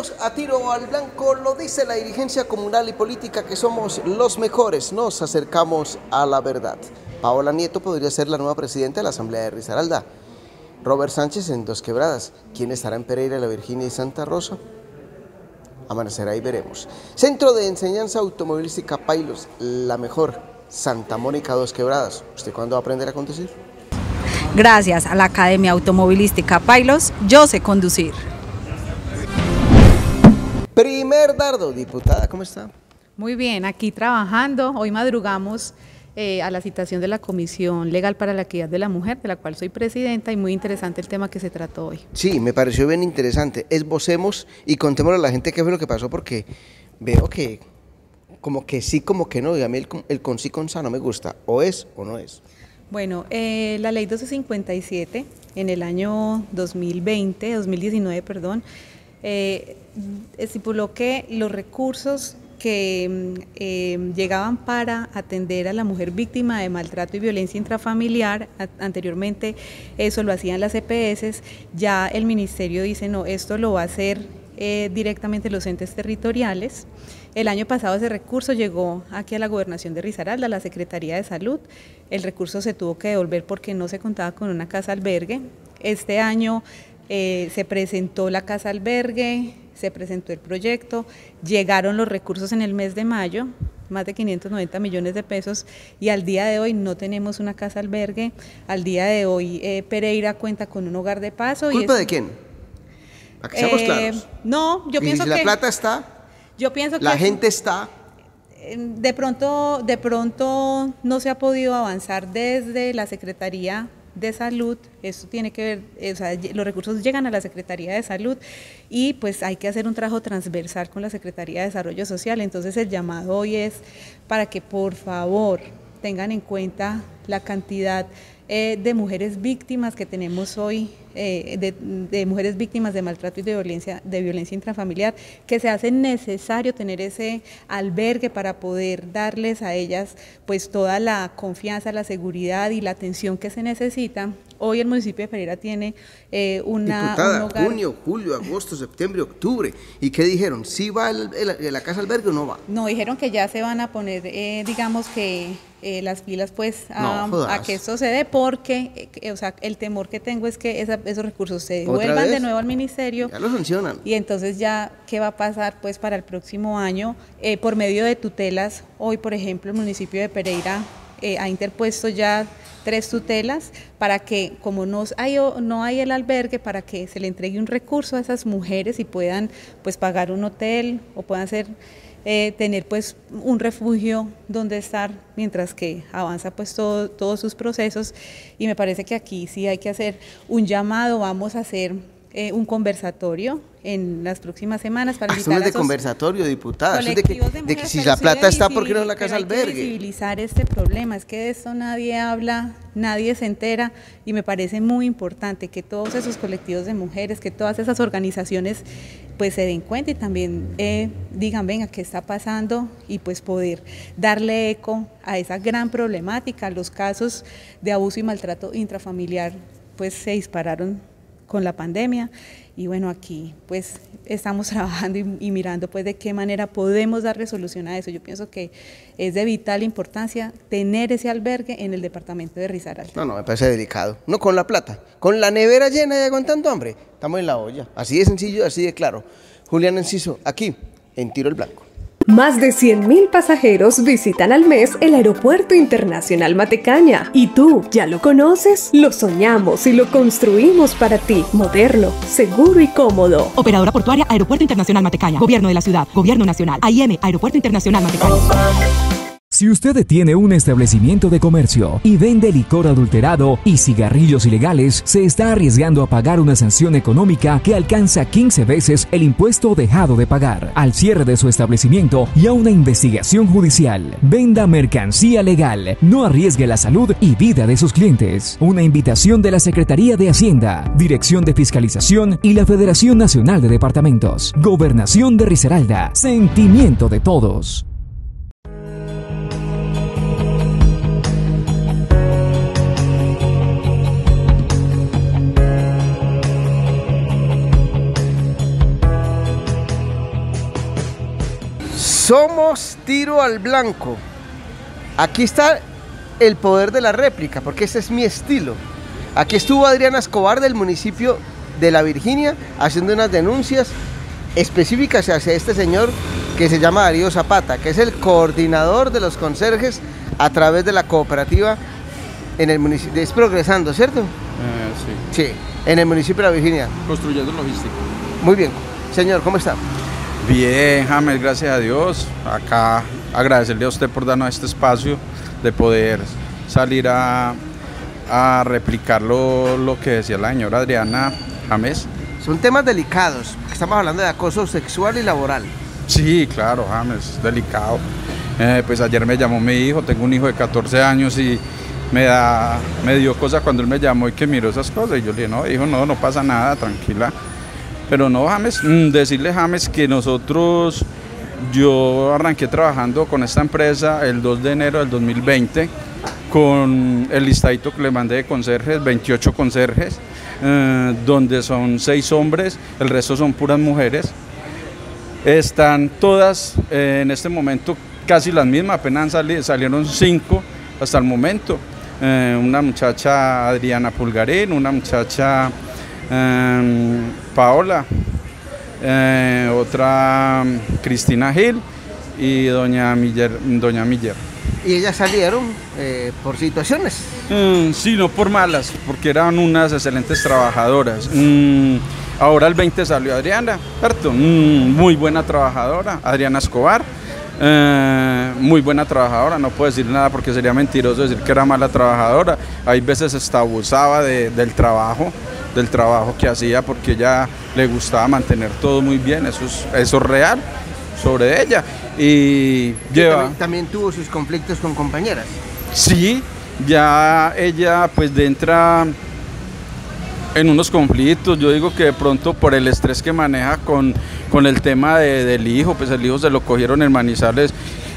Bienvenidos a Tiro al Blanco. Lo dice la dirigencia comunal y política que somos los mejores. Nos acercamos a la verdad. Paola Nieto podría ser la nueva presidenta de la Asamblea de Risaralda. Robert Sánchez en Dos Quebradas. ¿Quién estará en Pereira, La Virginia y Santa Rosa? Amanecerá y veremos. Centro de Enseñanza Automovilística Pailos, la mejor. Santa Mónica, Dos Quebradas. ¿Usted cuándo va a aprender a conducir? Gracias a la Academia Automovilística Pailos, yo sé conducir. Primer dardo, diputada, ¿cómo está? Muy bien, aquí trabajando. Hoy madrugamos a la citación de la Comisión Legal para la Equidad de la Mujer, de la cual soy presidenta, y muy interesante el tema que se trató hoy. Sí, me pareció bien interesante. Esbocemos y contémosle a la gente qué fue lo que pasó, porque veo que como que sí, como que no, y a mí el con sí con sa no me gusta, o es o no es. Bueno, la ley 1257 en el año 2019, estipuló que los recursos que llegaban para atender a la mujer víctima de maltrato y violencia intrafamiliar, anteriormente eso lo hacían las EPS, ya el ministerio dice no, esto lo va a hacer directamente los entes territoriales. El año pasado ese recurso llegó aquí a la Gobernación de Risaralda, a la Secretaría de Salud. El recurso se tuvo que devolver porque no se contaba con una casa albergue. Este año se presentó la casa albergue, se presentó el proyecto, llegaron los recursos en el mes de mayo, más de 590 millones de pesos, y al día de hoy no tenemos una casa albergue. Al día de hoy Pereira cuenta con un hogar de paso. ¿Culpa de quién? Para que seamos claros. No, yo pienso si que... la plata está, yo pienso que la gente está... De pronto no se ha podido avanzar desde la Secretaría de Salud. Esto tiene que ver, o sea, los recursos llegan a la Secretaría de Salud y pues hay que hacer un trabajo transversal con la Secretaría de Desarrollo Social. Entonces el llamado hoy es para que por favor tengan en cuenta la cantidad de mujeres víctimas que tenemos hoy, de mujeres víctimas de maltrato y de violencia intrafamiliar, que se hace necesario tener ese albergue para poder darles a ellas pues toda la confianza, la seguridad y la atención que se necesita. Hoy el municipio de Pereira tiene un hogar... Junio, julio, agosto, septiembre, octubre. ¿Y qué dijeron? ¿Sí va la casa albergue o no va? No, dijeron que ya se van a poner, digamos que las pilas pues a que esto se dé, porque o sea, el temor que tengo es que esos recursos se devuelvan de nuevo al ministerio. Ya lo sancionan. Y entonces ya, ¿qué va a pasar pues para el próximo año? Por medio de tutelas, hoy por ejemplo el municipio de Pereira ha interpuesto ya 3 tutelas para que, como no hay el albergue, para que se le entregue un recurso a esas mujeres y puedan pues pagar un hotel o puedan tener pues un refugio donde estar mientras que avanza pues todos sus procesos. Y me parece que aquí sí hay que hacer un llamado. Vamos a hacer un conversatorio en las próximas semanas para invitar no es de conversatorio, diputada, es de que si la plata está, ¿por qué no es la casa albergue? Hay que visibilizar este problema, es que de esto nadie habla, nadie se entera, y me parece muy importante que todos esos colectivos de mujeres, que todas esas organizaciones pues se den cuenta y también digan, venga, ¿qué está pasando? Y pues poder darle eco a esa gran problemática. Los casos de abuso y maltrato intrafamiliar pues se dispararon con la pandemia, y bueno, aquí pues estamos trabajando y mirando pues de qué manera podemos darle solución a eso. Yo pienso que es de vital importancia tener ese albergue en el departamento de Risaralda. No, me parece delicado. No, con la plata, con la nevera llena y aguantando hambre, estamos en la olla. Así de sencillo, así de claro. Julián Enciso, aquí, en Tiro al Blanco. Más de 100.000 pasajeros visitan al mes el Aeropuerto Internacional Matecaña. ¿Y tú, ya lo conoces? Lo soñamos y lo construimos para ti. Moderno, seguro y cómodo. Operadora portuaria Aeropuerto Internacional Matecaña. Gobierno de la Ciudad. Gobierno Nacional. AIM, Aeropuerto Internacional Matecaña. Si usted tiene un establecimiento de comercio y vende licor adulterado y cigarrillos ilegales, se está arriesgando a pagar una sanción económica que alcanza 15 veces el impuesto dejado de pagar, al cierre de su establecimiento y a una investigación judicial. Venda mercancía legal, no arriesgue la salud y vida de sus clientes. Una invitación de la Secretaría de Hacienda, Dirección de Fiscalización y la Federación Nacional de Departamentos. Gobernación de Risaralda, sentimiento de todos. Somos tiro al blanco. Aquí está el poder de la réplica, porque ese es mi estilo. Aquí estuvo Adriana Escobar del municipio de La Virginia haciendo unas denuncias específicas hacia este señor que se llama Darío Zapata, que es el coordinador de los conserjes a través de la cooperativa en el municipio. Es Progresando, ¿cierto? Sí. Sí, en el municipio de La Virginia. Construyendo logística. Muy bien. Señor, ¿cómo está? Bien, James, gracias a Dios. Acá agradecerle a usted por darnos este espacio de poder salir a replicar lo que decía la señora Adriana, James. Son temas delicados, porque estamos hablando de acoso sexual y laboral. Sí, claro, James, es delicado. Pues ayer me llamó mi hijo, tengo un hijo de 14 años y me dio cosa cuando él me llamó y que miró esas cosas. Y yo le dije, no, hijo, no pasa nada, tranquila. Pero no, James, decirle, James, que yo arranqué trabajando con esta empresa el 2 de enero del 2020 con el listadito que le mandé de conserjes, 28 conserjes, donde son 6 hombres, el resto son puras mujeres. Están todas en este momento casi las mismas, apenas salieron 5 hasta el momento. Una muchacha Adriana Pulgarín, una muchacha Paola, otra Cristina Gil y doña Miller. ¿Y ellas salieron por situaciones? Sí, no por malas, porque eran unas excelentes trabajadoras. Ahora el 20 salió Adriana, ¿cierto? Muy buena trabajadora, Adriana Escobar. Muy buena trabajadora, no puedo decir nada porque sería mentiroso decir que era mala trabajadora. Hay veces hasta abusaba del trabajo que hacía porque ella le gustaba mantener todo muy bien, eso es real sobre ella. Y también tuvo sus conflictos con compañeras. Sí, ya ella pues entra en unos conflictos. Yo digo que de pronto por el estrés que maneja con el tema del hijo, pues el hijo se lo cogieron en Manizales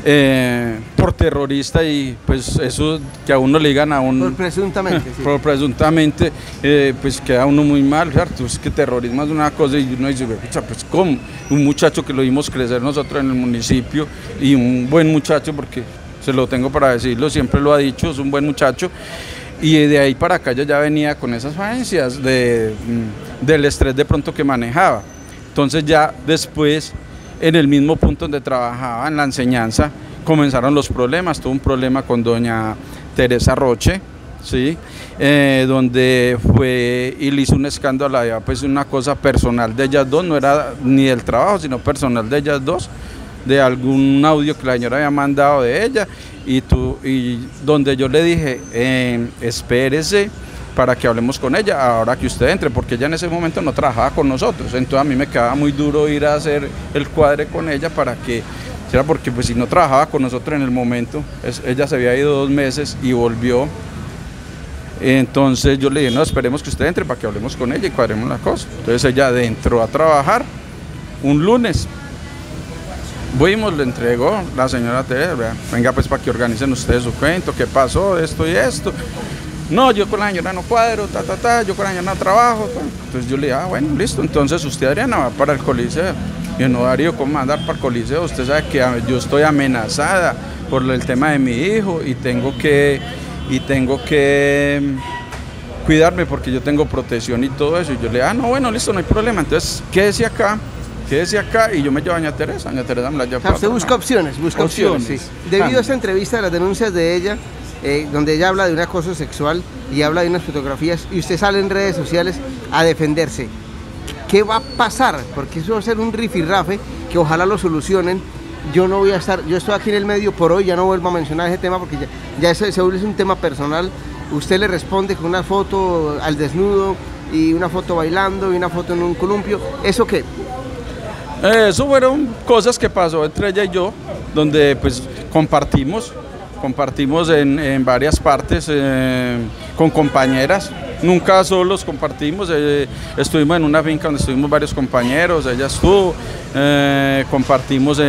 por terrorista y pues eso que a uno le digan a un... Por presuntamente, sí. Por presuntamente, pues queda uno muy mal, ¿cierto? Es que terrorismo es una cosa y uno dice, pues ¿cómo? Un muchacho que lo vimos crecer nosotros en el municipio y un buen muchacho, porque se lo tengo para decirlo, siempre lo ha dicho, es un buen muchacho. Y de ahí para acá ya venía con esas falencias del estrés de pronto que manejaba. Entonces ya después, en el mismo punto donde trabajaba, en la enseñanza, comenzaron los problemas. Tuve un problema con doña Teresa Roche, ¿sí? Donde fue y le hizo un escándalo allá, pues una cosa personal de ellas dos, no era ni del trabajo, sino personal de ellas dos, de algún audio que la señora había mandado de ella, y donde yo le dije, espérese para que hablemos con ella ahora que usted entre, porque ella en ese momento no trabajaba con nosotros, entonces a mí me quedaba muy duro ir a hacer el cuadre con ella para que, porque pues si no trabajaba con nosotros en el momento, ella se había ido 2 meses y volvió. Entonces yo le dije, no, esperemos que usted entre para que hablemos con ella y cuadremos la cosa. Entonces ella entró a trabajar un lunes. Fuimos, le entregó la señora Teresa, venga pues para que organicen ustedes su cuento, qué pasó, esto y esto. No, yo con la señora no cuadro, yo con la señora no trabajo. Entonces yo le dije, bueno, listo, entonces usted, Adriana, va para el Coliseo. Y yo, no, Darío, ¿cómo va a andar para el Coliseo? Usted sabe que yo estoy amenazada por el tema de mi hijo y tengo que cuidarme porque yo tengo protección y todo eso. Y yo le dije, no, bueno, listo, no hay problema. Entonces, quédese acá y yo me llevo a doña Teresa me la lleva. O sea, usted busca opciones. Sí. Debido a esta entrevista, a las denuncias de ella, donde ella habla de un acoso sexual y habla de unas fotografías y usted sale en redes sociales a defenderse, ¿qué va a pasar? Porque eso va a ser un rifirrafe que ojalá lo solucionen. Yo no voy a estar, yo estoy aquí en el medio por hoy, ya no vuelvo a mencionar ese tema porque ya se vuelve un tema personal. Usted le responde con una foto al desnudo y una foto bailando y una foto en un columpio. ¿Eso qué? Eso fueron cosas que pasó entre ella y yo, donde pues compartimos en varias partes con compañeras, nunca solos compartimos, estuvimos en una finca donde estuvimos varios compañeros, ella estuvo, compartimos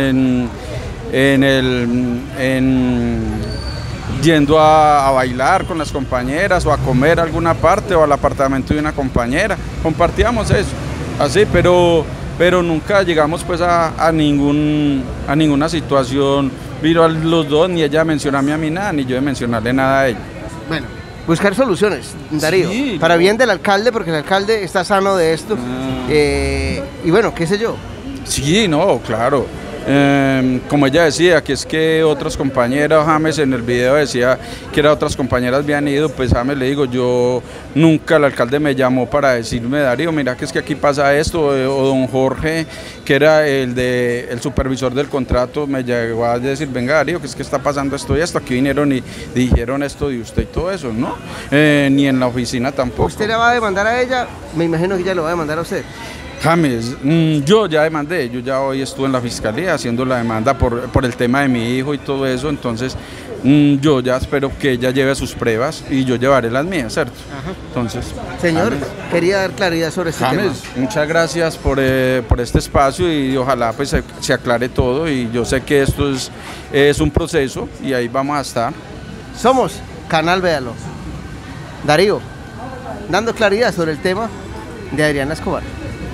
yendo a bailar con las compañeras o a comer a alguna parte o al apartamento de una compañera, compartíamos eso, así, pero pero nunca llegamos pues a ninguna situación viral los dos, ni ella mencionarme a mí nada, ni yo de mencionarle nada a ella. Bueno, buscar soluciones, Darío, Sí, para no. bien del alcalde, porque el alcalde está sano de esto, y bueno, qué sé yo. Sí, no, claro. Como ella decía, que es que otras compañeras, James en el video decía que otras compañeras habían ido, pues James le digo, yo nunca, el alcalde me llamó para decirme, Darío, mira que es que aquí pasa esto, o don Jorge, que era el supervisor del contrato, me llegó a decir, venga Darío, que es que está pasando esto y esto, aquí vinieron y dijeron esto de usted y todo eso, ¿no? Ni en la oficina tampoco. ¿Usted la va a demandar a ella? Me imagino que ella lo va a demandar a usted. James, yo ya demandé, yo ya hoy estuve en la fiscalía haciendo la demanda por el tema de mi hijo y todo eso, entonces yo ya espero que ella lleve sus pruebas y yo llevaré las mías, ¿cierto? Ajá. Entonces, Señor, James, quería dar claridad sobre este James, tema. muchas gracias por este espacio y ojalá pues se aclare todo y yo sé que esto es un proceso y ahí vamos a estar. Somos Canal Véalo. Darío, dando claridad sobre el tema de Adriana Escobar.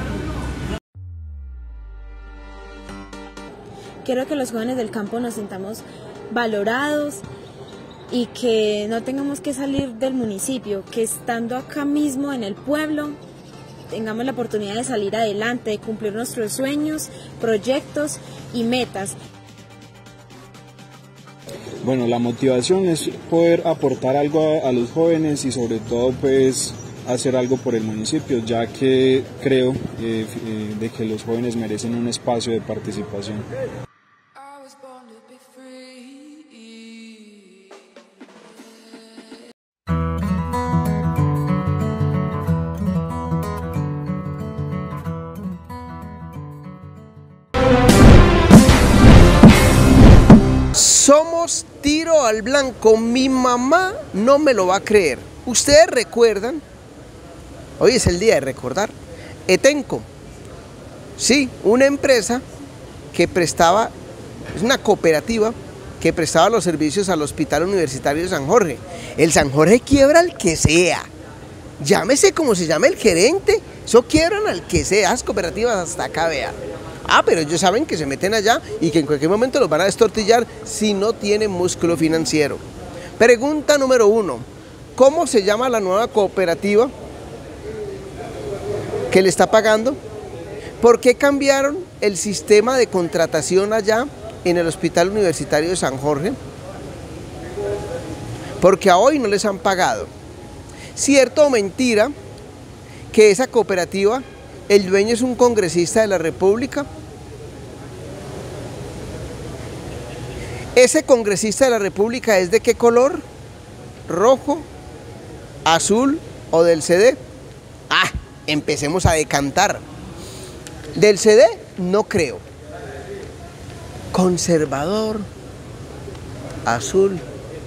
Quiero que los jóvenes del campo nos sintamos valorados y que no tengamos que salir del municipio, que estando acá mismo en el pueblo tengamos la oportunidad de salir adelante, de cumplir nuestros sueños, proyectos y metas. Bueno, la motivación es poder aportar algo a los jóvenes y sobre todo pues hacer algo por el municipio, ya que creo de que los jóvenes merecen un espacio de participación. Somos tiro al blanco. Mi mamá no me lo va a creer. Ustedes recuerdan, hoy es el día de recordar, Etenco. Sí, una empresa que prestaba, es una cooperativa que prestaba los servicios al Hospital Universitario de San Jorge. El San Jorge quiebra al que sea. Llámese como se llame el gerente, eso quiebran al que sea, las cooperativas hasta acá, vea. Ah, pero ellos saben que se meten allá y que en cualquier momento los van a destortillar si no tienen músculo financiero. Pregunta número 1. ¿Cómo se llama la nueva cooperativa que le está pagando? ¿Por qué cambiaron el sistema de contratación allá en el Hospital Universitario de San Jorge? Porque a hoy no les han pagado. ¿Cierto o mentira que esa cooperativa, el dueño es un congresista de la República? ¿Ese congresista de la República es de qué color? ¿Rojo, azul o del CD? Ah, empecemos a decantar. Del CD no creo. Conservador, azul,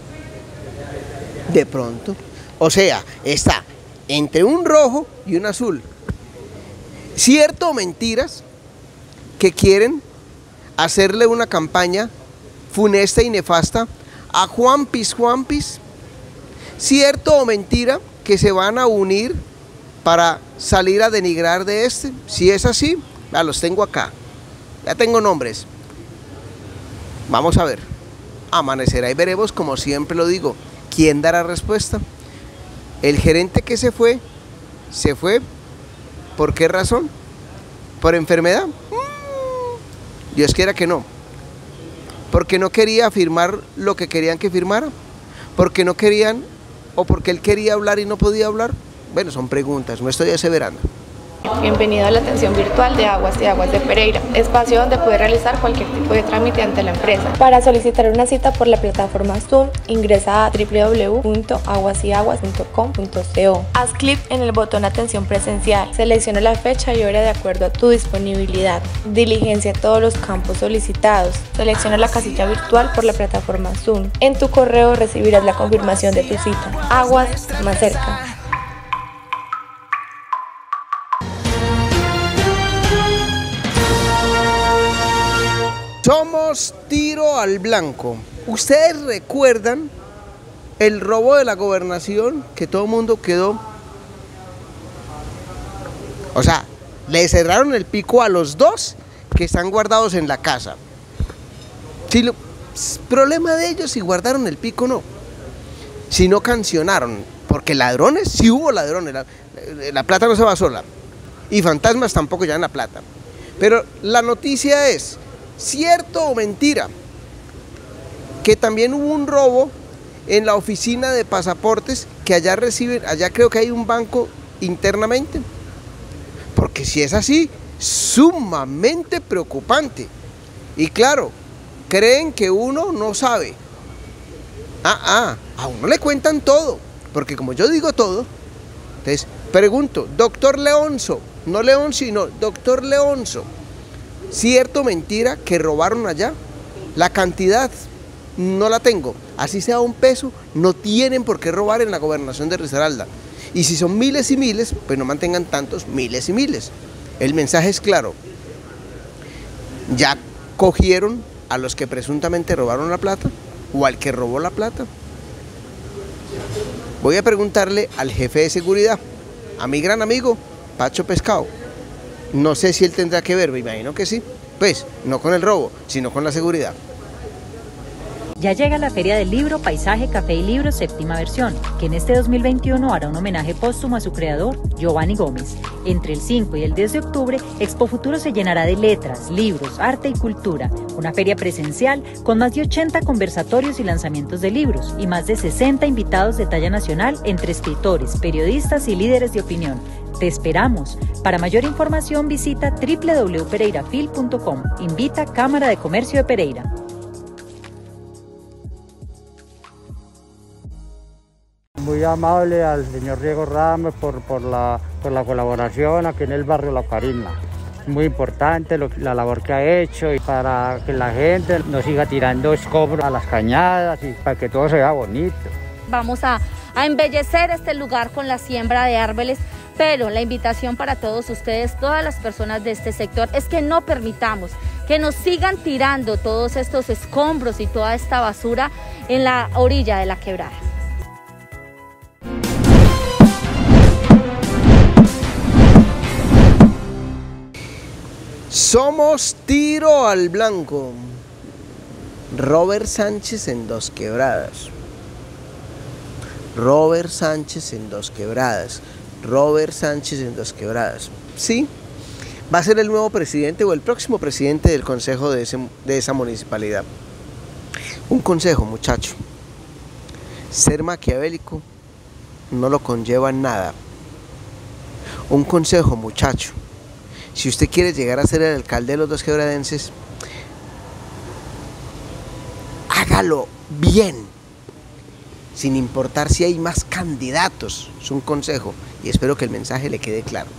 de pronto. O sea, está entre un rojo y un azul. ¿Cierto o mentiras que quieren hacerle una campaña funesta y nefasta a Juanpis? ¿Cierto o mentira que se van a unir para salir a denigrar de este? Si es así, ya los tengo acá, ya tengo nombres. Vamos a ver, amanecerá y veremos, como siempre lo digo. ¿Quién dará respuesta? El gerente que se fue, ¿por qué razón? ¿Por enfermedad? Dios quiera que no. Porque no quería firmar lo que querían que firmara. Porque no querían, o porque él quería hablar y no podía hablar. Bueno, son preguntas, no estoy aseverando. Bienvenido a la atención virtual de Aguas y Aguas de Pereira, espacio donde puede realizar cualquier tipo de trámite ante la empresa. Para solicitar una cita por la plataforma Zoom, ingresa a www.aguasyaguas.com.co. Haz clic en el botón Atención Presencial, selecciona la fecha y hora de acuerdo a tu disponibilidad. Diligencia todos los campos solicitados. Selecciona la casilla virtual por la plataforma Zoom. En tu correo recibirás la confirmación de tu cita. Aguas más cerca. Somos tiro al blanco. ¿Ustedes recuerdan el robo de la gobernación? Que todo el mundo quedó. O sea, Le cerraron el pico a los dos que están guardados en la casa. Si problema de ellos si guardaron el pico o no. Si no cancionaron, porque ladrones, sí hubo ladrones, la plata no se va sola. Y fantasmas tampoco llevan la plata. Pero la noticia es, ¿cierto o mentira? Que también hubo un robo en la oficina de pasaportes que allá creo que hay un banco internamente. Porque si es así, sumamente preocupante. Y claro, creen que uno no sabe. A uno le cuentan todo, porque como yo digo todo, entonces pregunto, doctor Leonzo, no León sino doctor Leonzo, ¿cierto o mentira que robaron allá? La cantidad no la tengo, así sea un peso, no tienen por qué robar en la gobernación de Risaralda. Y si son miles y miles, pues no mantengan tantos miles y miles. El mensaje es claro, ya cogieron a los que presuntamente robaron la plata o al que robó la plata. Voy a preguntarle al jefe de seguridad, a mi gran amigo Pacho Pescado. No sé si él tendrá que ver, me imagino que sí. Pues no con el robo, sino con la seguridad. Ya llega la Feria del Libro, Paisaje, Café y Libros, séptima versión, que en este 2021 hará un homenaje póstumo a su creador, Giovanni Gómez. Entre el 5 y el 10 de octubre, Expo Futuro se llenará de letras, libros, arte y cultura. Una feria presencial con más de 80 conversatorios y lanzamientos de libros y más de 60 invitados de talla nacional entre escritores, periodistas y líderes de opinión. Te esperamos. Para mayor información visita www.pereirafil.com. Invita Cámara de Comercio de Pereira. Muy amable al señor Diego Ramos por la colaboración aquí en el barrio La Carina. Muy importante la labor que ha hecho y para que la gente no siga tirando escombros a las cañadas y para que todo se vea bonito. Vamos a embellecer este lugar con la siembra de árboles, pero la invitación para todos ustedes, todas las personas de este sector, es que no permitamos que nos sigan tirando todos estos escombros y toda esta basura en la orilla de la quebrada. Somos tiro al blanco. Robert Sánchez en Dos Quebradas. Robert Sánchez en Dos Quebradas. Robert Sánchez en Dos Quebradas. Sí, va a ser el nuevo presidente o el próximo presidente del consejo de esa municipalidad. Un consejo, muchacho. Ser maquiavélico no lo conlleva nada. Un consejo, muchacho. Si usted quiere llegar a ser el alcalde de los Dos Quebradenses, hágalo bien, sin importar si hay más candidatos. Es un consejo y espero que el mensaje le quede claro.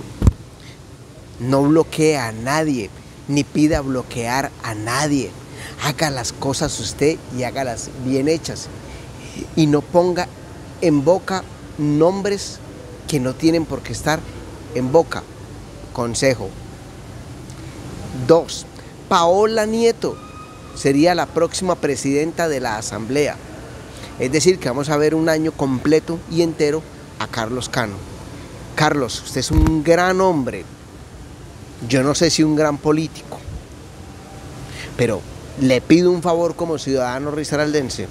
No bloquee a nadie, ni pida bloquear a nadie. Haga las cosas usted y hágalas bien hechas. Y no ponga en boca nombres que no tienen por qué estar en boca. Consejo. 2. Paola Nieto sería la próxima presidenta de la Asamblea. Es decir, que vamos a ver un año completo y entero a Carlos Cano. Carlos, usted es un gran hombre. Yo no sé si un gran político, pero le pido un favor como ciudadano risaraldense.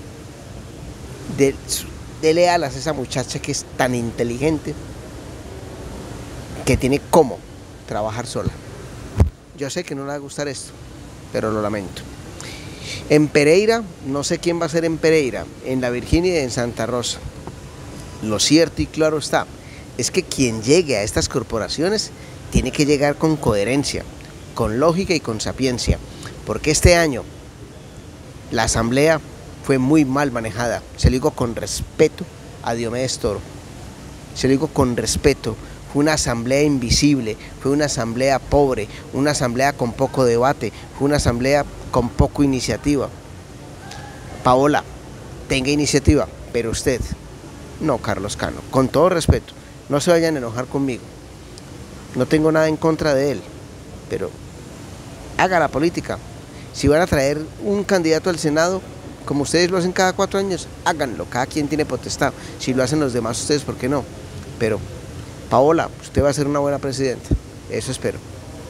Dele alas a esa muchacha que es tan inteligente, que tiene cómo trabajar sola. Yo sé que no le va a gustar esto, pero lo lamento. En Pereira, no sé quién va a ser en Pereira, en La Virginia y en Santa Rosa. Lo cierto y claro está, es que quien llegue a estas corporaciones tiene que llegar con coherencia, con lógica y con sapiencia, porque este año la asamblea fue muy mal manejada. Se lo digo con respeto a Diomedes Toro, se lo digo con respeto. Fue una asamblea invisible, fue una asamblea pobre, una asamblea con poco debate, fue una asamblea con poco iniciativa. Paola, tenga iniciativa, pero usted, no, Carlos Cano, con todo respeto, no se vayan a enojar conmigo. No tengo nada en contra de él, pero haga la política. Si van a traer un candidato al Senado, como ustedes lo hacen cada 4 años, háganlo, cada quien tiene potestad. Si lo hacen los demás, ustedes, ¿por qué no? Pero Paola, usted va a ser una buena presidenta. Eso espero.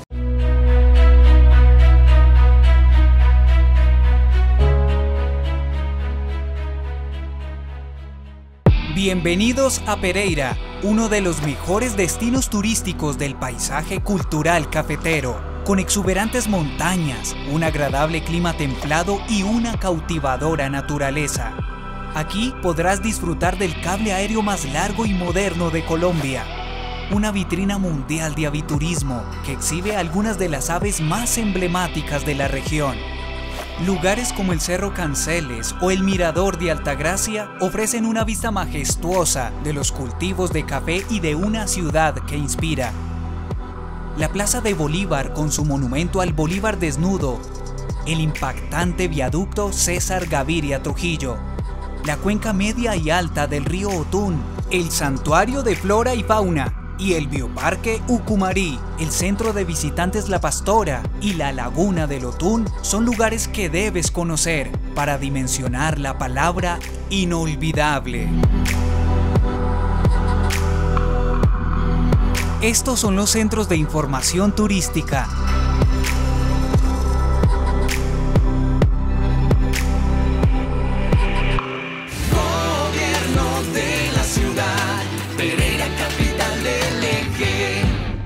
Bienvenidos a Pereira, uno de los mejores destinos turísticos del paisaje cultural cafetero, con exuberantes montañas, un agradable clima templado y una cautivadora naturaleza. Aquí podrás disfrutar del cable aéreo más largo y moderno de Colombia, una vitrina mundial de aviturismo que exhibe algunas de las aves más emblemáticas de la región. Lugares como el Cerro Canceles o el Mirador de Altagracia ofrecen una vista majestuosa de los cultivos de café y de una ciudad que inspira. La Plaza de Bolívar con su monumento al Bolívar desnudo, el impactante viaducto César Gaviria Trujillo, la cuenca media y alta del río Otún, el Santuario de Flora y Fauna, y el Bioparque Ucumarí, el Centro de Visitantes La Pastora y la Laguna del Otún son lugares que debes conocer para dimensionar la palabra inolvidable. Estos son los centros de información turística. Gobierno de la ciudad, Pereira, capital del eje.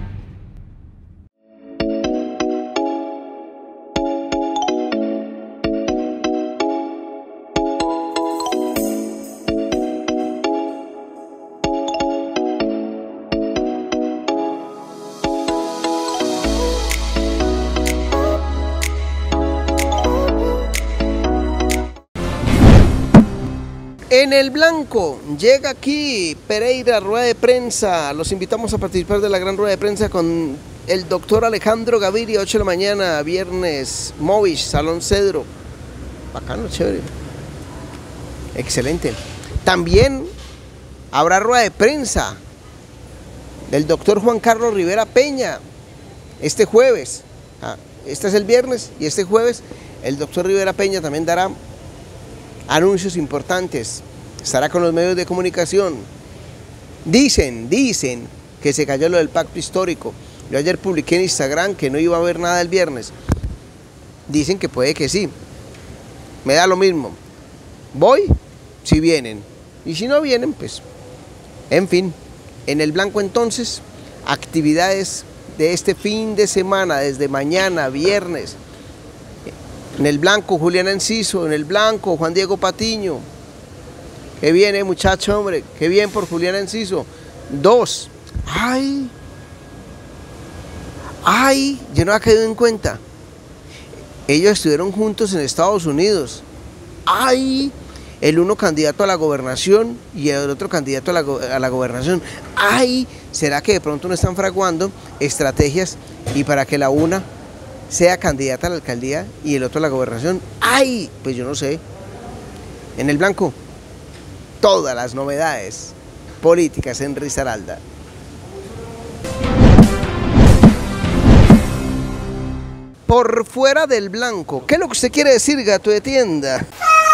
En el blanco, llega aquí Pereira, rueda de prensa. Los invitamos a participar de la gran rueda de prensa con el doctor Alejandro Gaviria, 8 de la mañana, viernes, Movish, Salón Cedro. Bacano, chévere. Excelente. También habrá rueda de prensa del doctor Juan Carlos Rivera Peña, este jueves. Este es el viernes y este jueves el doctor Rivera Peña también dará anuncios importantes, estará con los medios de comunicación. Dicen que se cayó lo del pacto histórico. Yo ayer publiqué en Instagram que no iba a haber nada el viernes. Dicen que puede que sí. Me da lo mismo. Voy si vienen. Y si no vienen, pues, en fin. En el blanco entonces, actividades de este fin de semana, desde mañana, viernes. En el blanco, Juliana Enciso, en el blanco, Juan Diego Patiño. Qué bien, muchacho, hombre, qué bien por Juliana Enciso. 2. Ay, yo no había caído en cuenta. Ellos estuvieron juntos en Estados Unidos. Ay, el uno candidato a la gobernación y el otro candidato a la gobernación. Ay, ¿será que de pronto no están fraguando estrategias y para que la una sea candidata a la alcaldía y el otro a la gobernación? ¡Ay! Pues yo no sé. En el blanco, todas las novedades políticas en Risaralda. Por fuera del blanco, ¿qué es lo que usted quiere decir, gato de tienda?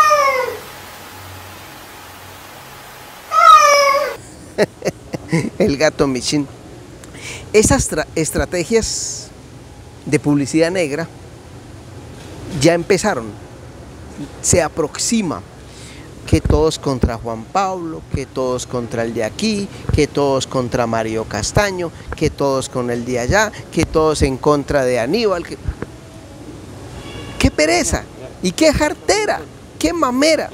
El gato Michin. Esas estrategias de publicidad negra ya empezaron. Se aproxima que todos contra Juan Pablo, que todos contra el de aquí, que todos contra Mario Castaño, que todos con el de allá, que todos en contra de Aníbal. ¡Qué pereza! Y qué jartera, qué mamera.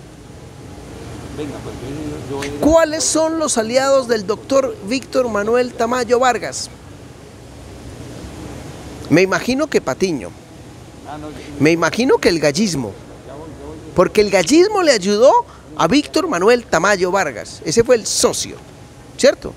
¿Cuáles son los aliados del doctor Víctor Manuel Tamayo Vargas? Me imagino que Patiño, me imagino que el gallismo, porque el gallismo le ayudó a Víctor Manuel Tamayo Vargas, ese fue el socio, ¿cierto?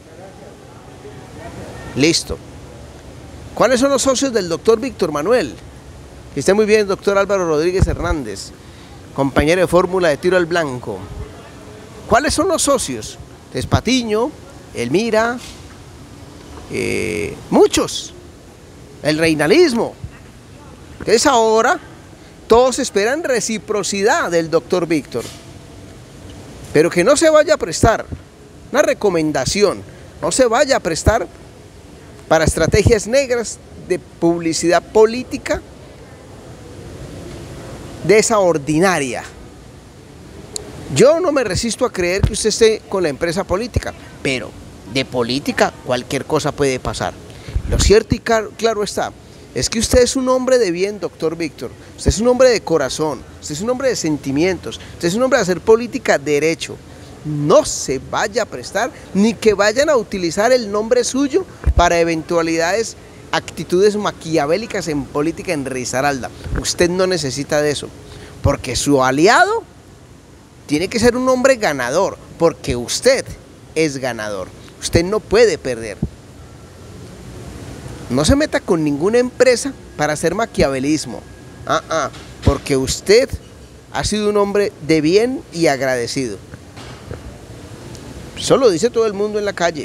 Listo. ¿Cuáles son los socios del doctor Víctor Manuel? Que esté muy bien, doctor Álvaro Rodríguez Hernández, compañero de fórmula de tiro al blanco. ¿Cuáles son los socios? Es Patiño, Elmira, muchos. El reinalismo. Entonces ahora todos esperan reciprocidad del doctor Víctor. Pero que no se vaya a prestar, una recomendación, no se vaya a prestar para estrategias negras de publicidad política de esa ordinaria. Yo no me resisto a creer que usted esté con la empresa política, pero de política cualquier cosa puede pasar. Lo cierto y claro está, es que usted es un hombre de bien, doctor Víctor. Usted es un hombre de corazón, usted es un hombre de sentimientos, usted es un hombre de hacer política derecho. No se vaya a prestar, ni que vayan a utilizar el nombre suyo para eventualidades, actitudes maquiavélicas en política en Risaralda. Usted no necesita de eso, porque su aliado tiene que ser un hombre ganador, porque usted es ganador. Usted no puede perder. No se meta con ninguna empresa para hacer maquiavelismo, porque usted ha sido un hombre de bien y agradecido. Eso lo dice todo el mundo en la calle.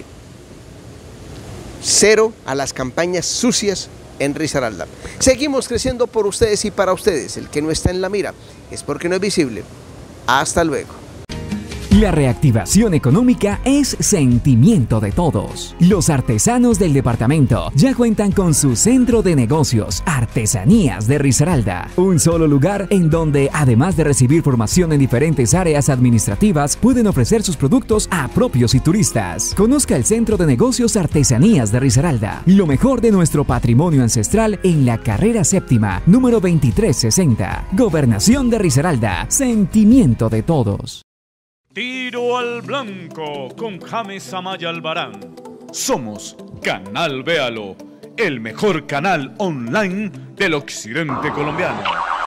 Cero a las campañas sucias en Risaralda. Seguimos creciendo por ustedes y para ustedes. El que no está en la mira es porque no es visible. Hasta luego. La reactivación económica es sentimiento de todos. Los artesanos del departamento ya cuentan con su centro de negocios, Artesanías de Risaralda. Un solo lugar en donde, además de recibir formación en diferentes áreas administrativas, pueden ofrecer sus productos a propios y turistas. Conozca el centro de negocios Artesanías de Risaralda, lo mejor de nuestro patrimonio ancestral en la carrera séptima, número 2360. Gobernación de Risaralda, sentimiento de todos. Tiro al blanco con James Amaya Albarán. Somos Canal Véalo, el mejor canal online del occidente colombiano.